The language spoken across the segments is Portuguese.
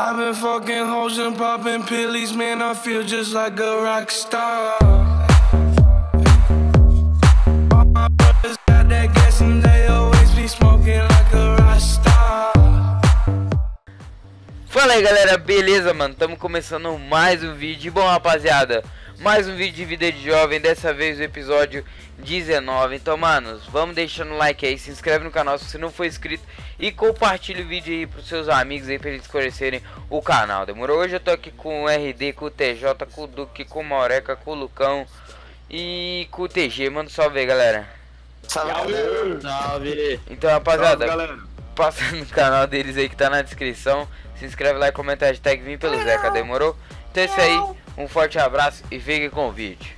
I've been fucking hoes and popping pillies, man, I feel just like a rock star. All my brothers got that gas and they always be smoking like a rock star. Fala aí galera, beleza mano? Estamos começando mais um vídeo. Bom rapaziada, mais um vídeo de vida de jovem, dessa vez o episódio 19. Então manos, vamos deixando o like aí, se inscreve no canal se você não for inscrito e compartilha o vídeo aí pros seus amigos aí, pra eles conhecerem o canal, demorou? Hoje eu tô aqui com o RD, com o TJ, com o Duque, com o Maureca, com o Lucão e com o TG. Manda um salve aí galera. Salve! Salve! Então rapaziada, galera. passa no canal deles aí que tá na descrição. Se inscreve lá e comenta a hashtag Vim pelo Zeca, demorou? Então é isso aí, um forte abraço e fique com o vídeo.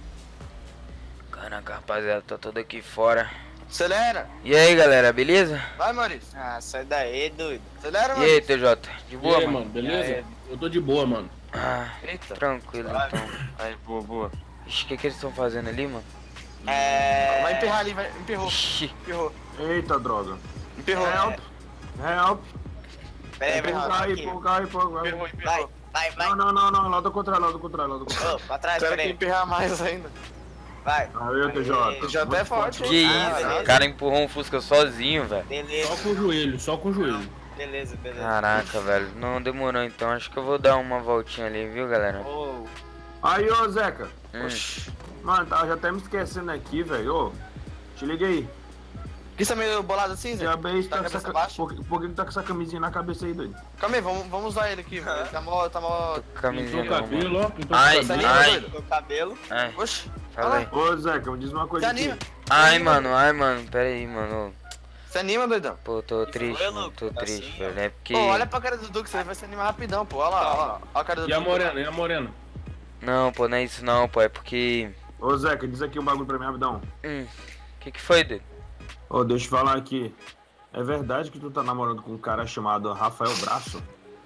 Caraca rapaziada, tô todo aqui fora. Acelera! E aí galera, beleza? Vai, Maurício! Ah, sai daí, doido. Acelera, E mano! aí TJ, de boa E aí, mano? beleza? Eu tô de boa, mano. Ah, Eita! tranquilo Vai. então. Aí, boa, boa. Ixi, o que eles estão fazendo ali, mano? Vai emperrar ali, vai. Emperrou. Ixi, Emperrou. Eita, droga. Emperrou. Help. Pera aí, vai Emperrou. lá. Emperrou, emperrou. Vai. Não, lado contrário. Ô, pra trás, Quero pera que aí. emperrar mais ainda. Vai. Aí, TJ. Já até é forte, que hein? isso, beleza. o cara empurrou um Fusca sozinho, velho. Beleza, Só com o joelho. beleza. Caraca, velho, não demorou então, acho que eu vou dar uma voltinha ali, viu galera? Ô, Aí, ô, Zeca. Hum. Mano, tá já até me esquecendo aqui, velho. Ô, te liga aí. Que você é meio bolado assim, Zé? Já bem, Tá tá com a com cabeça essa... baixa? Por que tá com essa camisinha na cabeça aí, doido? Calma aí, vamos usar ele aqui, velho. Tá mó... Pintou Camisinha o não, mano. cabelo, ó. Pintou Ai, o cabelo. ai, o cabelo. ai, Oxi. fala aí. Ô, Zeca, me diz uma Se coisa aqui. anima. Ai, mano, pera aí, mano. Se anima, doidão. Pô, tô triste, foi, mano, tô Luco? triste, Assim, velho, é porque... Pô, olha pra cara do Duque, você vai se animar rapidão, pô. Olha lá, olha a cara do E a Duque. morena? Não, pô, não é isso não, pô, é porque... Ô, Zeca, diz aqui um bagulho pra mim, rapidão. Que foi, doido? Ô, deixa eu falar aqui. É verdade que tu tá namorando com um cara chamado Rafael Braço?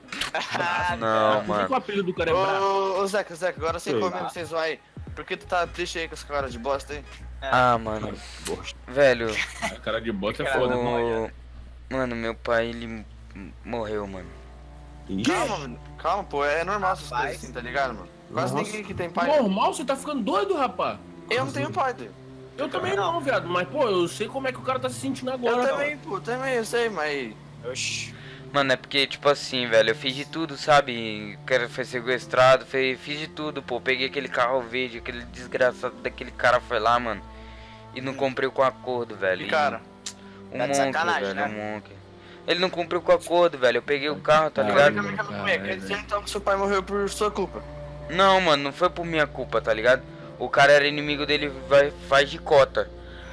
Não, Por que que o mano. apelido do cara é Braço? Ô, Zeca, agora sem Sei. comer, sem zoar aí. Por que tu tá triste aí com essa cara de bosta aí? Ah, mano, Poxa, velho, a cara de bosta é Cara, foda. mano, meu pai, ele morreu, mano. Ixi. Calma, mano. Calma, pô. É normal essas Rapaz. coisas assim, tá ligado, mano? Quase Nossa. ninguém que tem pai. Normal, você tá ficando doido, rapaz. Eu não tenho pai, doido. Eu também não, viado. Mas, pô, eu sei como é que o cara tá se sentindo agora. Eu cara. também, pô. Também, eu sei, mas... Oxi. Mano, é porque, tipo assim, velho, eu fiz de tudo, sabe? O cara foi sequestrado, fiz de tudo, pô. Peguei aquele carro verde, aquele desgraçado daquele cara foi lá, mano. E não cumpriu com o acordo, velho. E, cara... Um Tá de monk, sacanagem, velho, né? um monk. Ele não cumpriu com o acordo, velho. Eu peguei o carro, tá Caralho. ligado? Calma aí, quer dizer então que seu pai morreu por sua culpa? Não, mano, não foi por minha culpa, tá ligado? O cara era inimigo dele, faz de cota.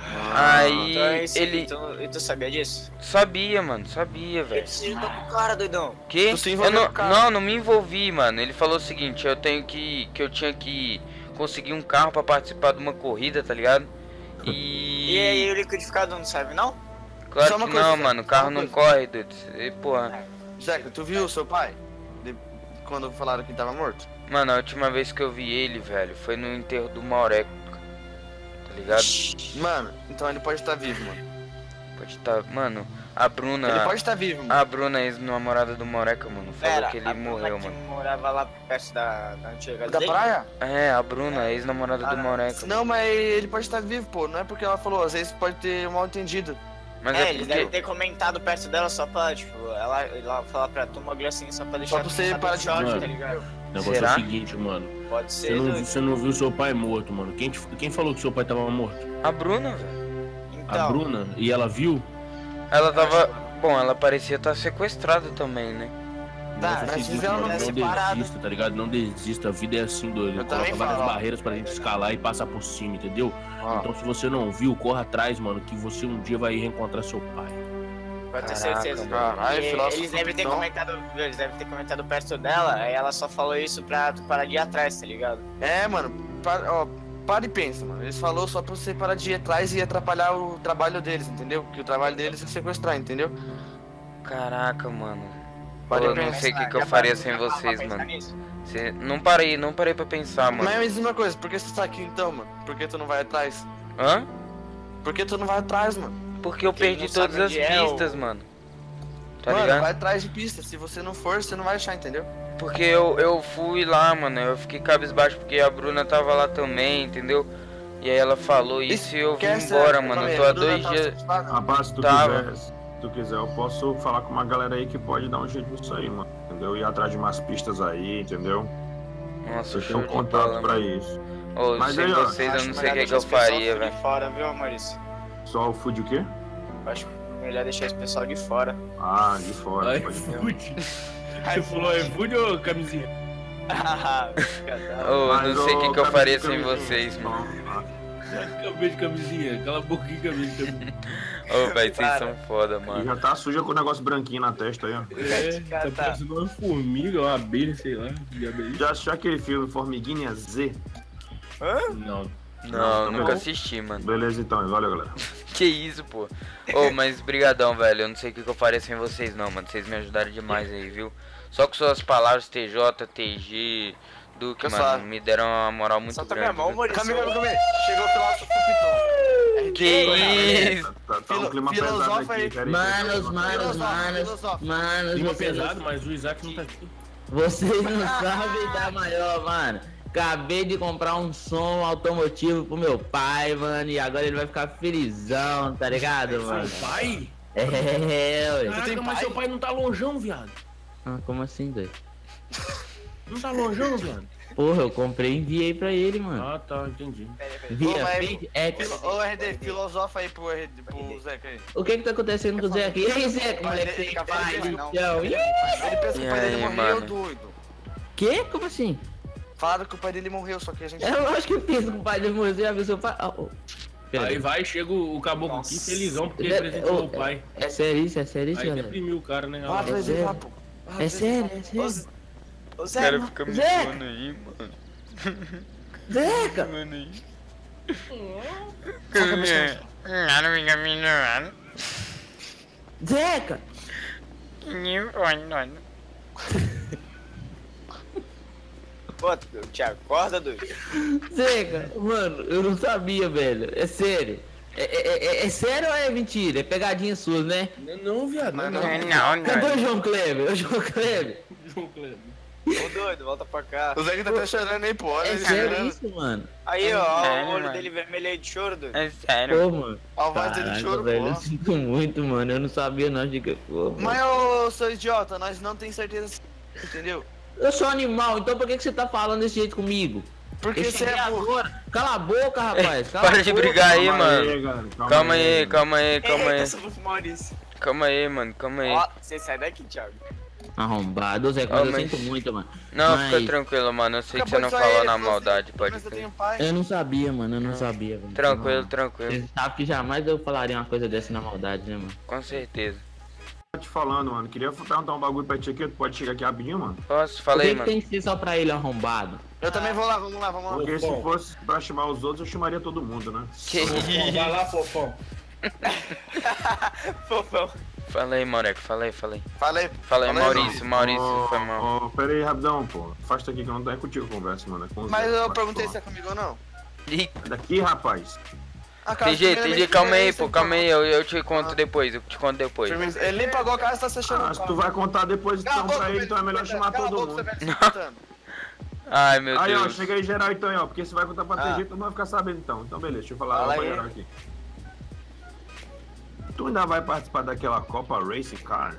Aí Então é isso, ele e tu sabia disso? sabia, mano, sabia, Eu velho. preciso com o cara, doidão. Que? Tu se Eu envolveu não, com o cara. não me envolvi, mano. Ele falou o seguinte, eu tinha que conseguir um carro pra participar de uma corrida, tá ligado? E aí o liquidificador não serve, não? Claro Só uma que coisa, não, Zé, mano. O só carro uma não coisa. corre, doido. E, porra. Zeca, tu viu o seu pai? Quando falaram que ele tava morto? Mano, a última vez que eu vi ele, velho, foi no enterro do Maureco. Tá ligado? Mano, então ele pode estar vivo, mano. Pode estar. Mano, a Bruna. Ele pode estar vivo, mano. A Bruna, ex-namorada do Maureca, mano, falou Pera, que ele a Bruna morreu, que mano. morava lá perto da antiga Da dele? praia? É, a Bruna, ex-namorada do não. Maureca. Não, mas ele pode estar vivo, pô. Não é porque ela falou, às vezes pode ter um mal entendido. Mas É, é eles devem porque. ter comentado perto dela só pra, tipo, ela falar pra tu um bagulho assim, só pra deixar Só pra você saber parar o de choque, mano. tá ligado? O negócio Será? é o seguinte, mano. Pode ser, doido. Você não viu seu pai morto, mano. Quem falou que seu pai tava morto? A Bruna, velho. A Então, Bruna? E ela viu? Ela tava. Bom, ela parecia estar sequestrada também, né? Tá, Negócio é o mas seguinte, se ela mano, não não separado. desista, tá ligado? Não desista. A vida é assim, doido. Eu Coloca também várias falo, ó. barreiras pra gente escalar e passar por cima, entendeu? Ó, Então, se você não viu, corra atrás, mano, que você um dia vai reencontrar seu pai. pode ter Caraca, certeza. mano. Caralho, E filósofo eles devem ter então. comentado, eles devem ter comentado perto dela, aí ela só falou isso pra tu parar de ir atrás, tá ligado? É, mano, para e pensa, mano. Eles falou só pra você parar de ir atrás e atrapalhar o trabalho deles, entendeu? Porque o trabalho deles é sequestrar, entendeu? Caraca, mano. Pô, Pode eu não pensar, sei o que eu Já faria parou- sem já parou pra vocês, pensar mano. nisso? Não parei pra pensar, mano. Mas me diz uma coisa, por que você tá aqui então, mano? Por que tu não vai atrás? Hã? Por que tu não vai atrás, mano? Porque eu Porque ele perdi não sabe todas as onde é pistas, o- mano. Tá mano, ligado? vai atrás de pista. Se você não for, você não vai achar, entendeu? Porque eu fui lá, mano, eu fiquei cabisbaixo porque a Bruna tava lá também, entendeu? E aí ela falou isso e eu vim Esquece, embora, né? mano. Eu tô há 2 Bruna dias. tava- Rapaz, se Tava. tu quiser, eu posso falar com uma galera aí que pode dar um jeito nisso aí, mano. Entendeu? Ir atrás de umas pistas aí, entendeu? Nossa, Eu show tenho de contato bola, pra mano. isso. Ô, Mas sem aí, ó, vocês eu Acho não sei o melhor que deixar eu esse pessoal faria, de velho. fora, viu, Maurício? Só o food o quê? Acho melhor deixar esse pessoal de fora. Ah, de fora. Ai, pode ver. iFood. Você falou iFood ou camisinha? Ô, Mas, não sei o que ô, que eu faria sem camisinha, vocês, mano. Acabei de camisinha. Cala a boquinha, acabei de camisinha. Ô, velho, vocês Para. são foda, E mano. já tá suja com o negócio branquinho na testa aí, ó. É, tá parecendo uma formiga, uma abelha, sei lá. Que abelha. Já assistiu aquele filme Formiguinha Z? Não. Não, Não, nunca não. assisti, mano. Beleza então, valeu galera. Que isso, pô. Ô, mas brigadão, velho. Eu não sei o que que eu faria sem vocês, não, mano. Vocês me ajudaram demais aí, viu? Só com suas palavras, TJ, TG, Duque, Eu mano, só- me deram uma moral muito Só tá grande. minha mão, viu? Maurício. Calma. Chegou o filósofo Piton. Que isso? Tá um clima pesado Filosofa aí. aqui, peraí. Manos, Clima vocês, pesado, mas o Isaac não tá aqui. vocês não sabem da maior, mano. Acabei de comprar um som automotivo pro meu pai, mano, e agora ele vai ficar felizão, tá ligado, mano? Seu pai? É, ué. Caraca, mas seu pai não tá longeão, viado. Ah, como assim, doido? Não tá longeão, viado. Porra, eu comprei e enviei pra ele, mano. Ah, tá, entendi. Via mas- Face X. Ô, RD, filosofa aí pro Zeca aí. O que tá acontecendo com o Zeca? E aí, Zeca, moleque, sem pai, não. então. Ih, Ele pensa que E o pai dele aí, morreu, mano? doido. Que? Como assim? Falaram que o pai dele morreu, só que a gente... É lógico que eu penso que o pai dele morreu, você já viu seu pai? Ah, oh. Pera Aí aí. vai, chega o caboclo aqui felizão porque ele presenteou o pai. É sério isso, Aí galera? deprimiu o cara, né? Vai atrás dele lá, pô. É sério, é sério. Ô O Zé, cara fica me Zeca! zoando aí, mano. Zeca! Mano aí. Zeca! pô, Thiago, acorda, doido. Zeca, mano, eu não sabia, velho. É sério. É sério ou é mentira? É pegadinha sua, né? Não, viado, não. Cadê o João Kleber? O João Kleber? João Kleber. Ô doido, volta pra cá. O Zeca tá até chorando aí, pô. Olha É ele sério chorando. isso, mano? Aí, ó, sério, o olho mano. dele vermelho aí de choro, doido. É sério. Pô, mano. A voz dele de Caraca, choro, velho, eu pô. sinto muito, mano. Eu não sabia não de que for. Mas, ô, seu idiota, nós não tem certeza se... Entendeu? Eu sou animal, então por que você tá falando desse jeito comigo? Porque Eu você cheguei é burro. agora. Cala a boca, rapaz. Cala Para a de boca. brigar aí, Calma mano. aí, galera, Calma aí, calma aí, calma aí. Eita, sou pro Maurício. Calma aí, mano, calma aí. Ó, você sai daqui, Thiago. Arrombado, Zé, Ó, mas eu mas- sinto muito, mano. Não, Mas- fica tranquilo, mano. Eu sei que você não Acabou de sair, falou na ele falou maldade, assim, pode mas eu crer. tenho pai. Eu não sabia, mano. Eu não sabia, velho. Tranquilo, tranquilo. Você sabe que jamais eu falaria uma coisa dessa na maldade, né, mano? Com certeza. Tô te falando, mano. Queria perguntar um bagulho pra ti aqui. Tu pode chegar aqui rapidinho, mano? Posso? Por Falei, que mano. tem que ser só pra ele arrombado? Eu também vou lá, vamos lá, vamos lá. Porque se Fofão. fosse pra chamar os outros, eu chamaria todo mundo, né? Que Vai lá, fofão. Fofão. Fala aí, Moreco, fala aí. Falei. Fala aí, Fala aí, Maurício, foi mal. Ô, pera aí, rapidão, pô. Afasta aqui que eu não é contigo que eu converso, mano. É com o Mas Zé, eu vai perguntei falar. se é comigo ou não. Ih, Daqui, rapaz. A casa TG, primeiramente, calma aí, firmeza, pô, calma aí, eu te conto depois, eu te conto depois. Firmeza. Ele nem pagou a casa, tá se achando. Ah, se tu vai contar depois então pra ele, então é melhor chamar todo mundo. Ai, meu Aí, ó, Deus. chega aí geral então, ó, porque você vai contar pra Ah. TG, tu não vai ficar sabendo então. Então beleza, deixa eu falar Fala pra aí. geral aqui. Tu ainda vai participar daquela Copa Race Car?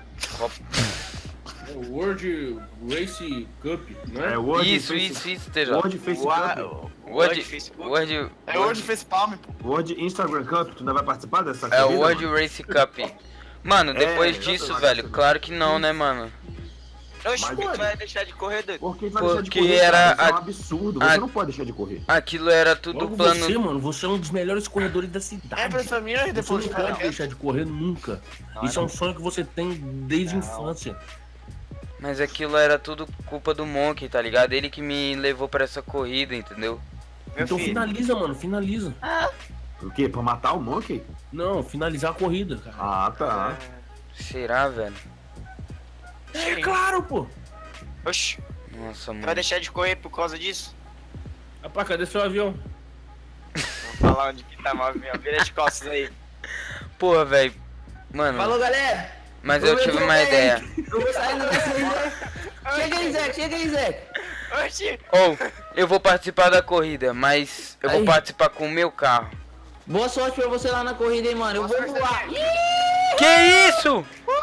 É o World Race Cup, não é? É World Isso, Face- isso, TJ. World Face Cup. World, Facebook. World, É hoje fez palme, pô. World Instagram Cup, tu ainda vai participar dessa é o corrida, World mano? Race Cup. Mano, depois É, disso, eu tô velho, ligado. claro que não, né, mano? Oxe, Mas, tu mano. vai deixar de correr, doido? Por que tu vai deixar de Porque correr, era cara? Isso é um a- absurdo, a- você não pode deixar de correr. Aquilo era tudo Logo plano. você, mano, você é um dos melhores corredores da cidade. É pra mim, aí Você depois não de pode cara. deixar de correr nunca. Isso é um sonho que você tem desde a infância. Mas aquilo era tudo culpa do Monkey, tá ligado? Ele que me levou pra essa corrida, entendeu? Meu Então filho. finaliza, mano, finaliza. O quê? Pra matar o Monkey? Não, finalizar a corrida, cara. Ah, tá. Será, velho? É claro, pô. Oxi, Nossa, tu vai mano. deixar de correr por causa disso? Rapaz, cadê seu avião? Vamos falar onde que tá o avião. Vira de costas aí. Porra, velho. Mano, Falou, galera! Mas eu tive uma ideia. Eu vou sair no Chega aí, Zé. Oxi. Ou, eu vou participar da corrida, mas eu vou Aí. participar com o meu carro. Boa sorte pra você lá na corrida, hein, mano. Eu vou voar. Que isso?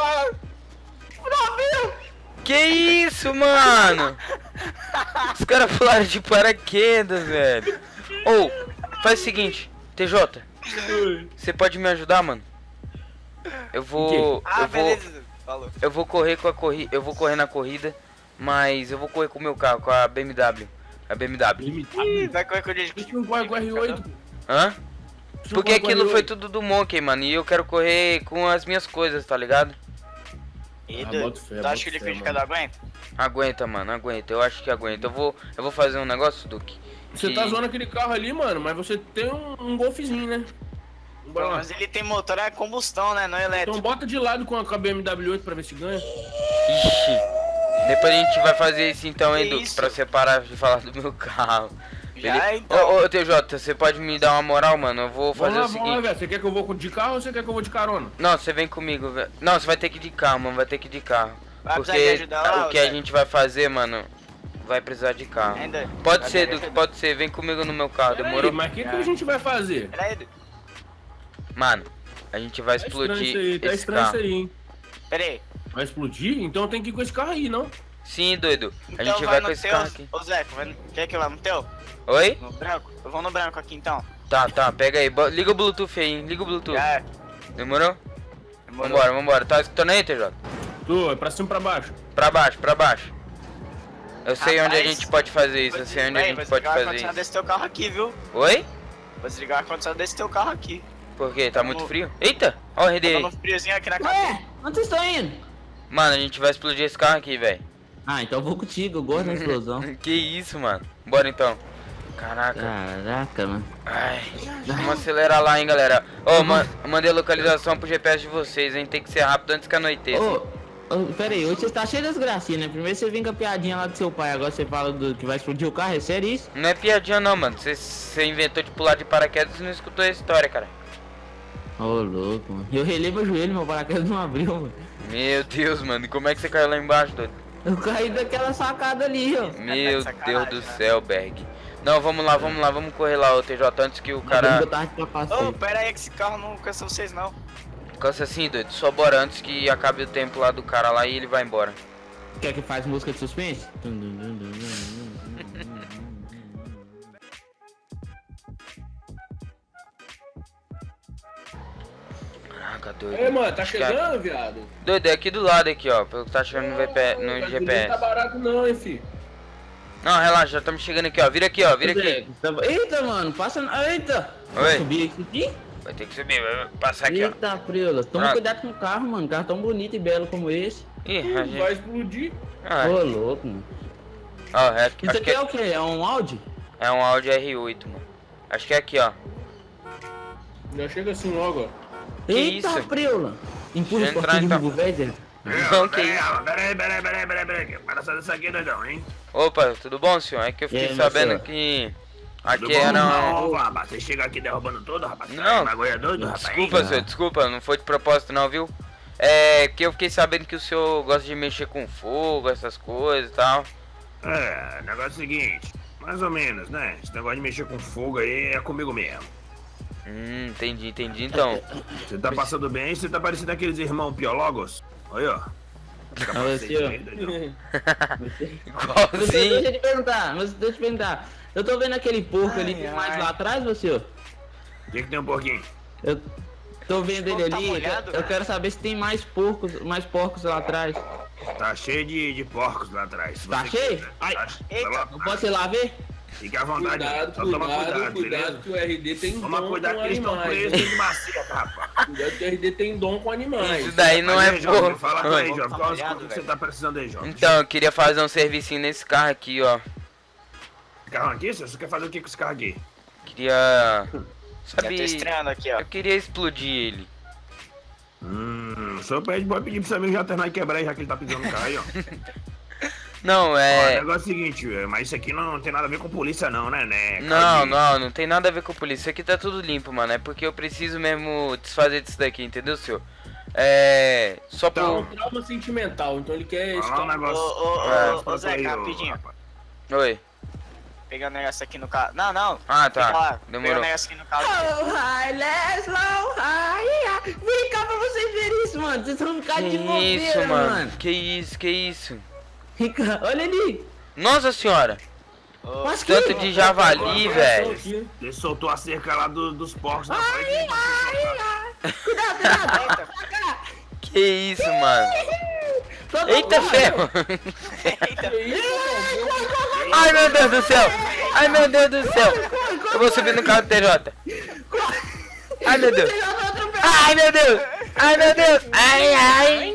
Que isso, mano? Os caras pularam de paraquedas, velho. Ou, faz o seguinte, TJ, você pode me ajudar, mano? Eu vou. Ah, beleza. Falou. Eu vou correr com a corrida. Eu vou correr na corrida, mas eu vou correr com o meu carro, com a BMW. A BMW. Ih, vai correr com o Por que não corre com o R8? Hã? Por que Porque não corre com o aquilo foi R8? tudo do Monkey, mano. E eu quero correr com as minhas coisas, tá ligado? Ih, Ah, doido. boto fé, Tu acha que boto o fé, liquidificador aguenta? Aguenta, mano, aguenta. Eu acho que aguenta. Eu vou fazer um negócio, Duque. Você que- tá zoando aquele carro ali, mano, mas você tem um golfezinho, né? Bora lá. Mas ele tem motor a combustão, né? Não elétrico. Então bota de lado com a BMW 8 pra ver se ganha. Ixi. Depois a gente vai fazer isso então, hein, Que Duque? isso? Pra você parar de falar do meu carro. Já, então. Ô, TJ, você pode me dar uma moral, mano? Eu vou fazer o Vamos lá, seguinte. velho. Você quer que eu vou de carro ou você quer que eu vou de carona? Não, você vem comigo, velho. Não, você vai ter que ir de carro, mano. Vai ter que ir de carro. Vai precisar de Porque ajuda lá, o que Zé? a gente vai fazer, mano, vai precisar de carro. Ainda? Pode Vai ser, ter Duque, ajuda. pode ser. Vem comigo no meu carro, Peraí, demorou? mas o que a gente vai fazer? Pera aí, Mano, a gente vai Tá estranho explodir isso aí, tá esse estranho carro. isso aí, hein? pera aí. Vai explodir? Então tem que ir com esse carro aí, não? Sim, doido. A Então gente vai no com esse teu. carro aqui. Ô Zé, quer que eu vá no teu? Oi? No branco? Eu vou no branco aqui então. Tá, pega aí. Liga o Bluetooth aí, hein? Liga o Bluetooth. Já é. Demorou? Demorou. Vambora. Tá escutando aí, TJ? Tô, é pra cima e pra baixo. Pra baixo. Eu sei onde a Rapaz, gente pode fazer isso, eu sei onde a Véi, gente vou pode desligar o fazer ar-condicionado isso. desse teu carro aqui, viu? Oi? Vou desligar o ar-condicionado desse teu carro aqui. Por quê? Tá muito frio? Eita! Ó o RD Tá aí. dando um friozinho aqui na cabeça. Ué, onde vocês estão indo? Mano, a gente vai explodir esse carro aqui, velho. Ah, então eu vou contigo. Eu gosto da explosão. Que isso, mano. Bora então. Caraca. Caraca, mano. Ai. Vamos acelerar lá, hein, galera. Ô, mandei a localização pro GPS de vocês, hein. Tem que ser rápido antes que anoiteça. Ô, pera aí, hoje você tá cheio das gracinhas, né? Primeiro você vem com a piadinha lá do seu pai, agora você fala que vai explodir o carro, é sério isso? Não é piadinha não, mano. Você inventou de pular de paraquedas e não escutou a história, cara. Ô, louco, mano. Eu relei meu joelho, meu paraquedas não abriu, mano. Meu Deus, mano. Como é que você caiu lá embaixo, doido? Eu caí daquela sacada ali, ó. Meu sacanagem, Deus do né? céu, Berg. Não, vamos lá, vamos correr lá, ô TJ, antes que o Eu cara... tava de Ô, capacete. pera aí que esse carro não cansa vocês não. Cansa assim, doido. Só bora antes que acabe o tempo lá do cara lá e ele vai embora. Quer que faz música de suspense? Caraca, doido. Ei, mano, tá Acho que chegando, viado? Doido, é aqui do lado aqui, ó. Pelo que tá chegando no, no Não tá GPS. barato não, hein, fi. Não, relaxa, já estamos chegando aqui, ó. Vira aqui, ó. Vira aqui. Eita, mano, passa. Eita! Oi. Vai subir aqui? Vai ter que subir, vai passar aqui, ó. Eita, Priola. Toma Pronto. cuidado com o carro, mano. Um carro tão bonito e belo como esse. Ih, a gente... Vai explodir. Ah, Ô, louco, mano. ó, é, Isso acho aqui que é o quê? É um Audi? é um Audi R8, mano. Acho que é aqui, ó. Já chega assim logo, ó. Eita, isso? Priola. Empurra Deixa o eu entrar, porquinho de então. Hugo Velho. Não, que isso. Peraí. Para sair dessa aqui, doidão, hein? Opa, tudo bom, senhor? É que eu fiquei E aí, sabendo Marcelo? que Tudo aqui bom? era um... Não, rapaz, você chega aqui derrubando tudo, rapaz. Não. Bagulho é doido, rapaz. Desculpa, senhor, desculpa, não foi de propósito não, viu? É que eu fiquei sabendo que o senhor gosta de mexer com fogo, essas coisas e tal. É, o negócio é o seguinte, mais ou menos, né? Esse negócio de mexer com fogo aí é comigo mesmo. Entendi, então. Você tá passando bem, você tá parecendo aqueles irmãos piologos. Olha, ó. você, ó. Aí, doidão. Igualzinho. Deixa eu te perguntar, deixa eu te perguntar. Eu tô vendo aquele porco ali que tem mais lá atrás, você, ó. O que tem um pouquinho? Eu tô vendo ele porco tá ali. molhado, Eu velho? quero saber se tem mais porcos lá atrás. Tá cheio de porcos lá atrás. se Tá você cheio? quiser. Ai, Tá- eita, tá lá- Não posso ir lá ver? Fique à vontade, Cuidado, só toma cuidado, beleza? que o RD tem Toma dom cuidado com que eles estão animais. presos hein? de maceta, rapaz. Cuidado que o RD tem dom com animais. Isso daí não é Aí, Jovem, porco. fala com aí, Jovem. Tá Qual molhado, o que você velho. tá precisando aí, Jovem? Então, eu queria fazer um servicinho nesse carro aqui, ó. Esse carro aqui, você quer fazer o que com esse carro aqui? Queria... Já Sabe... tô estreando aqui, ó. Eu queria explodir ele. O senhor pode pedir pro seu amigo já terminar e quebrar aí, já que ele tá pisando no carro aí, ó. Não, Ó, o é... negócio é o seguinte, mas isso aqui não tem nada a ver com polícia não, né? Não tem nada a ver com a polícia. Isso aqui tá tudo limpo, mano. É porque eu preciso mesmo desfazer disso daqui, entendeu, senhor? Só É um pro... trauma sentimental, então ele quer Fala um negócio. Ô, Zeca, rapidinho. Oi. Pegar um negócio aqui no carro. Não. Ah, Fica lá. tá. Pegar um Demorou. negócio aqui no carro. Oh, hi, let's low, hi, vem cá pra vocês verem isso, mano. Vocês vão ficar de Que bobeira, isso, mano. mano? Que isso? Vem cá, olha ali. Nossa senhora. Ô, Mas que... Tanto de javali, velho. Ele soltou a cerca lá dos porcos na Ai, frente. ai. Cuidado. Eita, Que isso, mano? Todo Eita mundo. ferro. eita. Ai, meu Deus do céu. Ai, meu Deus do céu. Eu vou subir no carro do TJ. Ai, meu Deus. Ai, meu Deus. Ai, meu Deus. Ai.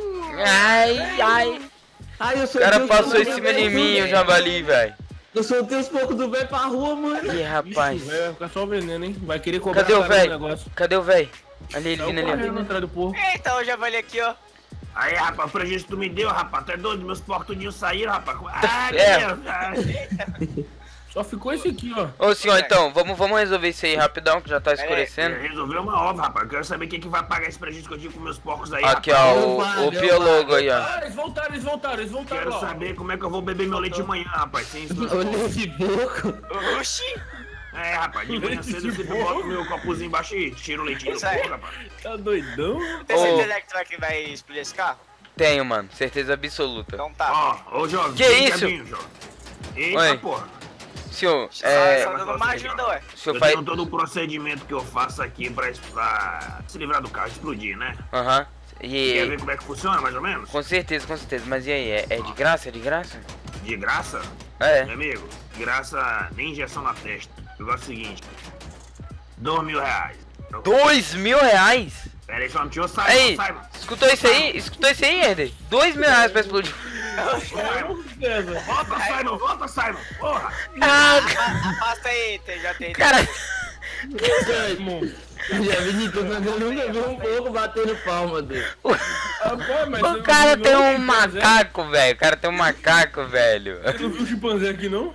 Ai, eu O soltei cara os passou poucos em do cima de velho, mim, o velho. javali, velho. Eu soltei os poucos do velho pra rua, mano. Ih, rapaz. Ixi, vai ficar só o veneno, hein? Vai querer cobrar Cadê o caro no velho? negócio. Cadê o velho? Ali, ele Tá vindo ali. correndo atrás do porco. Eita, o javali aqui, ó. Aí, rapaz, o prejuízo que tu me deu, rapaz. Tu é doido? Meus porcos tudinho saíram, rapaz. Ai, É. meu Deus. Só ficou esse aqui, ó. Ô, senhor, então, vamos resolver isso aí rapidão, que já tá escurecendo. Resolveu uma obra, rapaz. Eu quero saber quem que vai pagar esse prejuízo que eu tive com meus porcos aí, Aqui, rapaz. ó, o biólogo aí, ó. Ah, eles voltaram, Quero ó. saber como é que eu vou beber meu leite de manhã, rapaz. Sem isso. Olha esse pouco. Oxi. É, rapaz, de manhã cedo eu sempre boto meu copozinho embaixo e tiro o leitinho do Isso aí. porco, rapaz. Tá doidão? Tem Ô. certeza que tu vai explodir esse carro? Tenho, mano, certeza absoluta. Então tá. Ó, jovem. Que vem isso? caminho, jovem. Eita, Oi. porra. Senhor, Só dando uma ajuda, ué. o senhor Eu faz... tenho todo o procedimento que eu faço aqui pra se livrar do carro, explodir, né? Aham. Quer E... ver como é que funciona, mais ou menos? Com certeza. Mas e aí, é de graça? É de graça? De graça? É. Meu amigo, de graça nem injeção na testa. O negócio é o seguinte: R$2.000. R$2.000? Pera aí, só não tinha o Aí, Simon. escutou isso aí, Herder? R$2.000 pra explodir. Volta, Simon. Porra. Ah, Afasta aí, TJ. cara... Já vi de tudo, mas eu nunca vi um pouco batendo palma dele. O cara tem um macaco, velho. O cara tem um macaco, velho. Você não viu o chimpanzé aqui, não?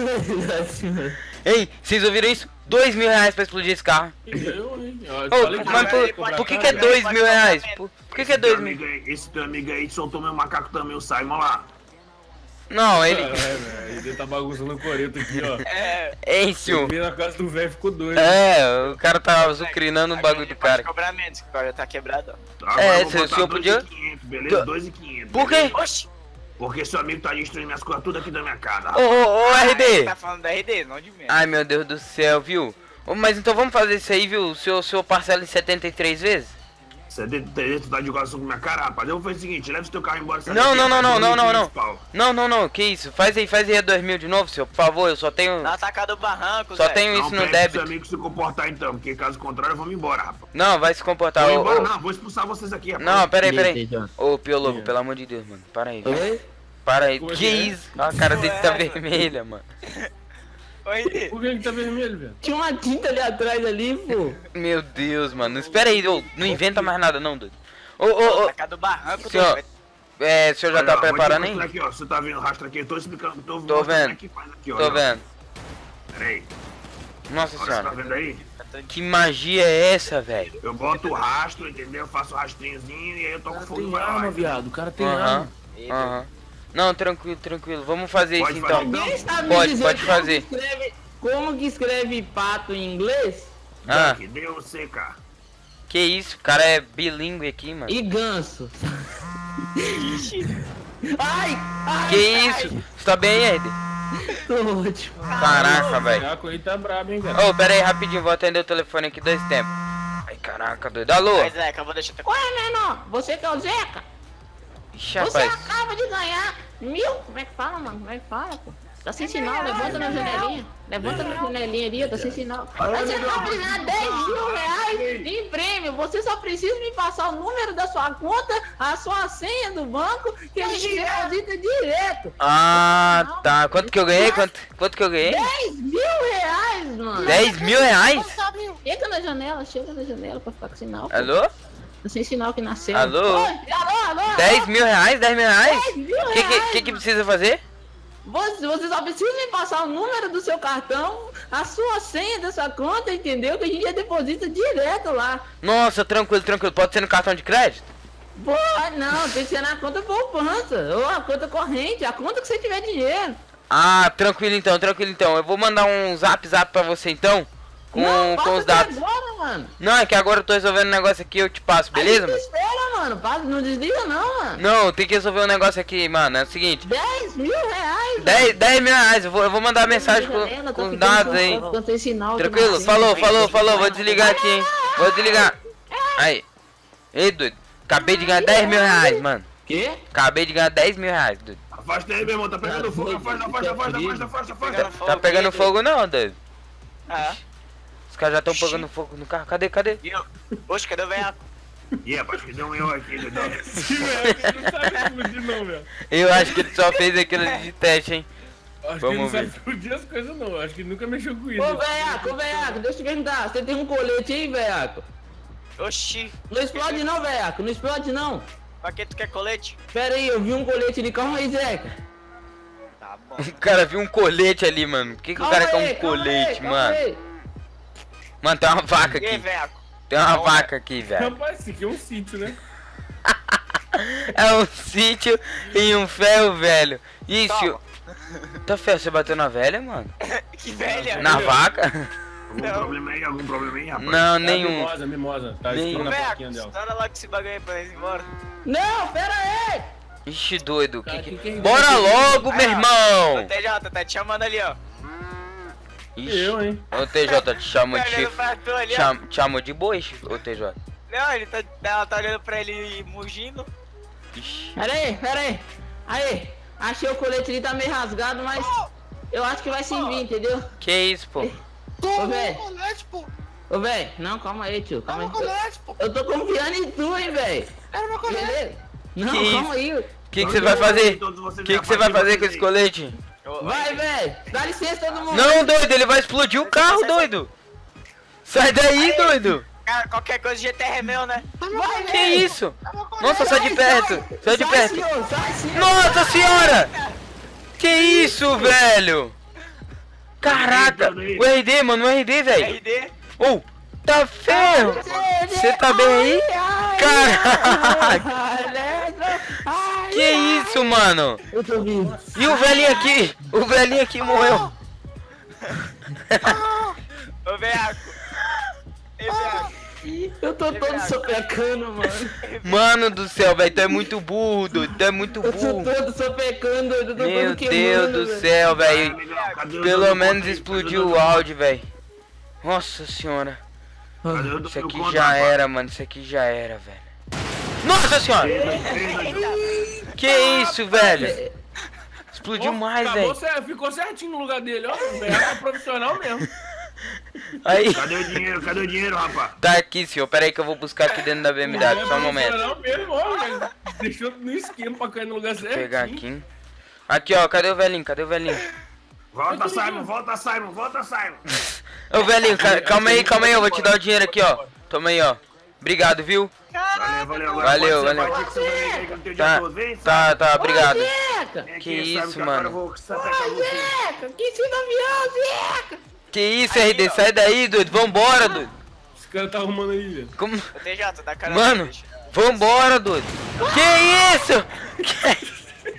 Ei, vocês ouviram isso? R$2.000 pra explodir esse carro. Eu, hein? Ô, mas por que é R$2.000? Por que é R$2.000? Esse teu amigo aí soltou meu macaco também, o Simon lá. Não, ele... Velho, ele tá bagunçando o coreto aqui, ó. Ei, senhor. Ele na casa do velho ficou doido. É, o cara tá azucrinando o bagulho do cara. Cobrar menos, que o cara tá quebrado, ó. Agora É, eu vou se o botar senhor podia- 2.500, beleza? 2.500. Por quê? Oxi. Porque seu amigo tá destruindo minhas coisas tudo aqui da minha casa. Ô, RD. Tá falando da RD, não de mim. Ai, meu Deus do céu, viu? Ô, mas então vamos fazer isso aí, viu? O senhor parcela em 73 vezes? Você tá de coração com minha cara, rapaz. Eu vou fazer o seguinte: leva o teu carro embora. sai Não, daqui, não, não, rapaz, não, não, não, 2.500 pau. Não, que isso? Faz aí a 2.000 de novo, senhor, por favor. Eu só tenho... Na tacada do barranco, Só Zé. tenho Não, isso no pede pro seu débito. amigo se comportar então, porque caso contrário, vamos embora, rapaz. Não, vai se comportar. Vou Ô, embora, ô, não, vou expulsar vocês aqui, rapaz. não, pera aí. Beleza. Ô, Piologo, pelo amor de Deus, mano. Para aí, velho. Oi? Para aí. Como é Que que é? isso? A cara dele tá Ué. vermelha, mano. Ô, RD. Por que ele tá vermelho, velho? Tinha uma tinta ali atrás ali, pô. Meu Deus, mano. Espera aí, ô, não inventa mais nada não, doido. Ô, Tacada do barranco, senhor, doido. o senhor já Olha tá lá, vou te preparando aí? mostrar aqui, ó. Você tá vendo o rastro aqui? Eu tô explicando, tô Tô mostrando vendo. como é que faz aqui, ó. Tô vendo. Pera aí. Nossa Olha, você tá senhora. vendo aí? Que magia é essa, velho? Eu boto o rastro, entendeu? Eu faço o rastrinhozinho e aí eu toco O cara fogo tem e vai lá. arma, viado. O cara tem Aham, arma. aham. Não, tranquilo. Vamos fazer Pode isso fazer então. então? Alguém sabe Pode, me dizer pode como fazer. que como que escreve pato em inglês? Ah, Que deu você, cara. que isso? O cara é bilíngue aqui, mano. E ganso. Ai! Que isso? Você tá bem, Ed? Tô ótimo. Caraca, O velho. Jaco aí tá brabo, hein, velho. Ô, pera aí, rapidinho, vou atender o telefone aqui 2 tempos. Ai, caraca, doido. Alô? Mas, Zeca, eu vou deixar teu... Ué, menor, você que é o Zeca? Ixi, Você rapaz. acaba de ganhar 1000. Como é que fala, mano? Como é que fala, pô? Tá sem sinal, levanta na janelinha. Levanta na janelinha ali, tá sem sinal. Você acaba de ganhar 10.000 reais em prêmio. Você só precisa me passar o número da sua conta, a sua senha do banco, que a gente deposita direto. Ah, tá. Quanto que eu ganhei? Quanto que eu ganhei? 10.000 reais, mano. 10.000 reais? Chega na janela pra ficar com sinal. pô. Alô? Tá sem sinal aqui na cena. Alô? Oi, alô? 10.000 reais? 10.000 reais? 10.000 reais. Que precisa fazer? Você só precisa me passar o número do seu cartão, a sua senha da sua conta, entendeu? Que a gente já deposita direto lá. Nossa, tranquilo. Pode ser no cartão de crédito? Pô, não, tem que ser na conta poupança, ou a conta corrente, a conta que você tiver dinheiro. Ah, tranquilo então, tranquilo então. Eu vou mandar um zap pra você então. Com passa os dados. agora, mano. Não, é que agora eu tô resolvendo um negócio aqui, eu te passo, beleza, Aí mano? espera, mano, passa, não desliga não, mano. Não, tem que resolver um negócio aqui, mano. É o seguinte. 10 mil reais, 10 mil reais, eu vou mandar mensagem com os dados aí. Tranquilo? Falou. Vou desligar aqui, hein? Vou desligar. Aí. Ei, doido. Acabei de ganhar 10 mil reais, mano. Quê? Acabei de ganhar 10 mil reais, doido. Afasta aí, meu irmão, tá pegando fogo. Afasta. Tá pegando fogo não, doido. Ah, Os caras já estão pegando fogo no carro. Cadê? viu? Oxe, cadê o velhaco? Ih, rapaz, que deu um eu aqui, doido. Sim, velho, não sabe explodir não, velho. Eu acho que ele só fez aquilo de teste, hein? Acho que ele não Vamos sabe ver. explodir as coisas não, acho que ele nunca mexeu com isso. Ô, velhaco, deixa eu te perguntar, você tem um colete aí, velhaco? Oxi, Não explode não, velhaco, não explode não. pra que tu quer colete? Pera aí, eu vi um colete ali, calma aí, Zeca. Tá bom. O cara viu um colete ali, mano. Por que o cara quer um colete, mano? Mano, tem uma vaca E aí, aqui. velhaco? Tem uma Calma. vaca aqui, velho. Rapaz, isso aqui é um sítio, né? É um sítio e um ferro velho. Isso. Toma. Tá ferro, você bateu na velha, mano? Que velha! Na vaca? Algum problema aí, rapaz? Não, É a nenhum. mimosa. Tá Nenhum. escondendo a Velhaco, boquinha dela. estoura logo esse bagulho aí pra nós ir embora. Não, pera aí. Ixi, doido. Cara, quem- Bora logo, meu Ô, irmão. TJ, tá te chamando ali, ó. Ixi. Eu, hein? Ô, TJ, te chamo Tá de olhando chifre. pra tu ali, ó. Te chamo de boi, ô, TJ. Não, ela tá olhando pra ele mugindo. Ixi. Pera aí. Aí, achei o colete ali, tá meio rasgado, mas eu acho que vai servir, entendeu? Que isso, pô? Ô, velho. Ô, velho, não, calma aí, tio. Calma aí. Eu tô confiando em tu, hein, velho. Era meu colete. Beleza? Não, Que calma aí. O que você vai fazer? O que você vai fazer com esse colete? Vai, velho. Dá licença todo mundo. Não, doido, ele vai explodir o carro, doido. Sai daí, doido. Cara, qualquer coisa de GTR é meu, né? Vai, Que velho. isso? Nossa, sai de perto. Sai de perto. Senhor, sai, senhor. Nossa senhora! Que isso, velho? Caraca, o RD, mano, o RD, velho. RD. Oh, tá ferro. Você tá bem aí? Caraca, Ai, que isso, mano? eu tô vivo. E o velhinho aqui? O velhinho aqui morreu. Ô, velhaco. Ei, velhaco. Eu tô todo sopecando, mano. Mano do céu, velho, tu é muito burro, doido. Tu é muito Eu tô burro. todo sopecando, eu tô Meu todo Deus queimando, do velho. céu, velho. Cadê Pelo menos explodiu o áudio, velho. Nossa senhora. Isso aqui já era, mano. Isso aqui já era, velho. Nossa senhora! Que isso, velho? Explodiu mais, Acabou, velho. ficou certinho no lugar dele, ó. O velhaco é profissional mesmo. Aí. Cadê o dinheiro, rapaz? Tá aqui, senhor. Pera aí que eu vou buscar aqui dentro da BMW. Só um momento. Profissional mesmo, ó. Ele deixou no esquema pra cair no lugar Vou certinho. pegar aqui. Aqui, ó. Cadê o velhinho? Cadê o velhinho? Volta, Simon. Ô, velhinho, calma aí. Eu vou te dar o dinheiro aqui, ó. Toma aí, ó. Obrigado, viu? Valeu. Valeu. Tá, obrigado. Zeca! Que isso, mano? Zeca! Que ensina avião, Zeca! Que isso, RD? Sai daí, doido. Vambora, doido. Esse cara tá arrumando aí, velho. Como... Ô, TJ, dá cara Mano, deixa. vambora, doido. Que isso?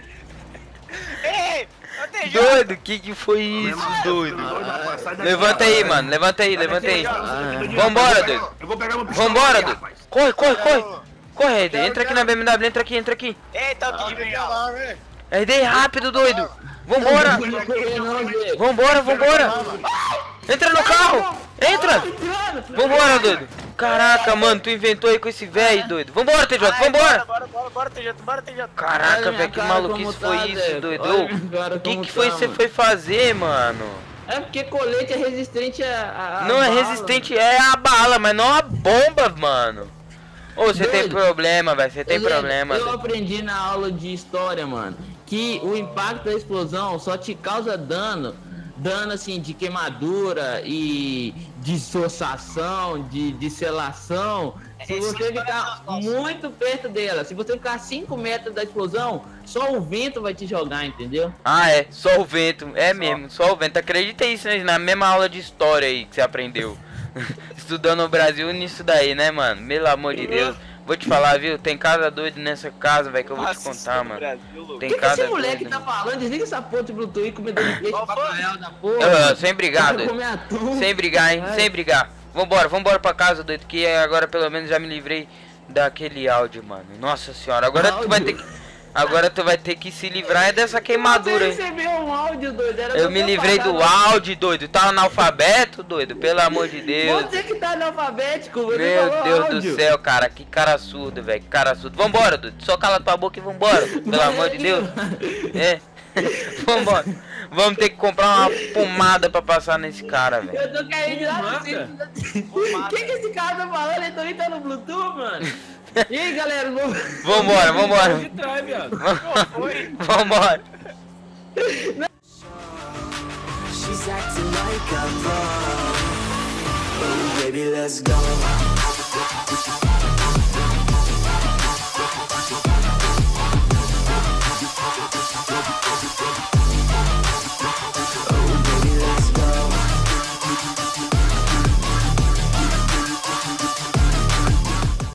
Ei, ô, TJ. Doido, que foi isso, doido? Levanta aí, mano. Levanta aí. Vambora, doido. Eu vou pegar uma pistola Vambora, aqui, doido. rapaz. Corre. Corre, RD. Entra aqui na BMW. Entra aqui. Ei, tá aqui de bengala. RD, rápido, doido. Vambora. Vambora. Entra no carro. Entra. Vambora, doido. Caraca, mano. Tu inventou aí com esse velho, doido. Vambora, TJ. Vambora. Bora, TJ. Caraca, velho. Que maluquice foi isso, doido? O que foi que você foi fazer, mano? É porque colete é resistente a Não é bala. resistente, é a bala, mas não a bomba, mano. Ô, você tem Doido. problema, velho. Você tem Ô, Zé, problema. Eu doido. aprendi na aula de história, mano, que o impacto da explosão só te causa dano assim de queimadura e dissociação, de selação, se você ficar muito perto dela. Se você ficar a 5 metros da explosão, só o vento vai te jogar, entendeu? Ah, é. Só o vento. É mesmo, só o vento. Acredita isso né, na mesma aula de história aí que você aprendeu. Estudando no Brasil nisso daí, né, mano? Pelo amor de Deus. Vou te falar, viu? Tem cada doido nessa casa, velho, que eu vou te Nossa, contar, mano. Brasil, louco. Tem O que cada esse moleque doido. tá falando? Desliga essa porra de Bluetooth aí, comedor de peixe, Qual foi? bacalhau da porra. Sem brigar, Vai doido. comer atum. Sem brigar, hein? Vai. Sem brigar. Vambora pra casa, doido, que agora pelo menos já me livrei daquele áudio, mano. Nossa senhora, agora tu vai ter que... Agora tu vai ter que se livrar dessa queimadura, hein? Você recebeu um áudio, doido. Era Eu pra me ter livrei do apagado. áudio, doido. Tá analfabeto, doido? Pelo amor de Deus. Você que tá analfabético, você Meu falou Deus áudio. do céu, cara. Que cara surdo, velho. Que cara surdo. Vambora, doido. Só cala tua boca e vambora. Pelo amor de Deus. É. Vambora. Vamos ter que comprar uma pomada pra passar nesse cara, velho. Eu tô querendo ir lá no Mata. centro. O que esse cara tá falando? Ele também tá no Bluetooth, mano. E aí, galera? Vambora. De trás, viado. Vambora. She's acting like a pro. Oh, baby, let's go.